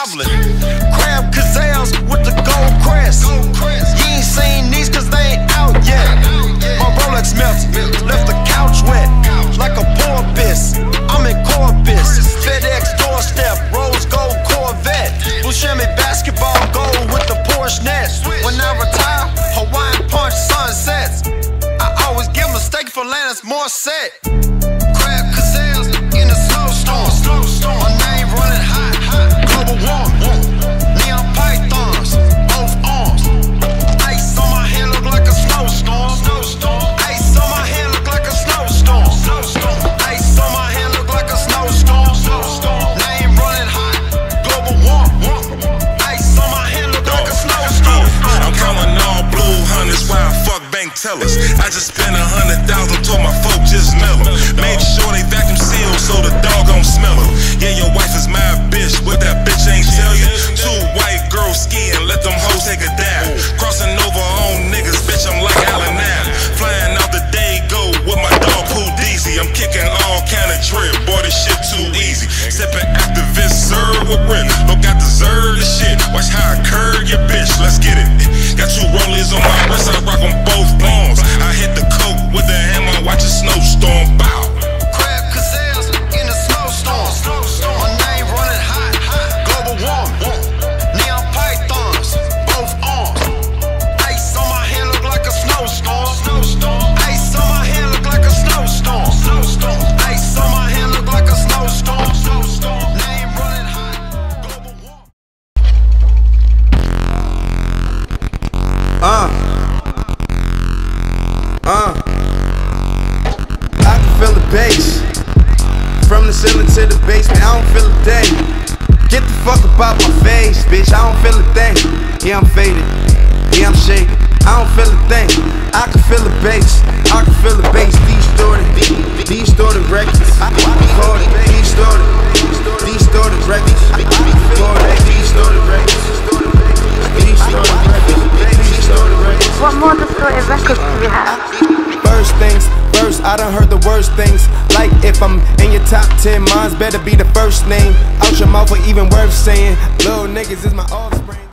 goblin. Crab gazelles with the gold crest. You ain't seen these cause they ain't out yet. My Rolex melted, left the couch wet, like a porpoise. I'm in Corpus, FedEx doorstep, rose gold Corvette. Buscemi basketball gold with the Porsche net. When I retire, Hawaiian punch sunsets. I always give mistake for Lannis Morissette. Crab gazelles in a snowstorm. My name running hot, global warming. Neon pythons, both arms. Ice on my hand look like a snowstorm. Ice on my hand look like a snowstorm. Ice on my hand look like a snowstorm. Name running hot, global warming. Ice on my hand look like a snowstorm. I'm counting all blue hundreds while fuck bank tellers. I just spent 100,000, told my folk just mail 'em. Made sure they vacuum sealed so the dog don't smell 'em. Yeah, your wife is my bitch, what that bitch ain't tell you? Two white girls skiing, let them hoes take a dive. Crossing over on niggas, bitch, I'm like Allen Ave. Flying out the day go with my dog Pooh Deezy. I'm kicking all kind of trip, boy, this shit too easy. Sipping activist, serve with rip. Look, I deserve this shit. Watch how I curve your bitch, let's get it. Got two rollies on my wrist, I rock on both palms. I hit the coke with the hammer, watch a snowstorm bow. Crab gazelles in a snowstorm. My name running hot, global warming. Neon pythons, both arms. Ice on my hand look like a snowstorm. Ice on my hand look like a snowstorm. Ice on my hand look like a snowstorm. Name running hot, global warming. I can feel the bass from the ceiling to the basement. I don't feel a thing. Get the fuck up out my face, bitch. I don't feel a thing. Yeah, I'm faded. Yeah, I'm shaking. I don't feel a thing. I can feel the bass. I can feel the bass. Distorted records. Distorted records. Distorted records. What more distorted records do we have? First things first, I done heard the worst things. Like if I'm in your top 10, mine's better be the first name out your mouth or even worth saying. Little niggas is my offspring.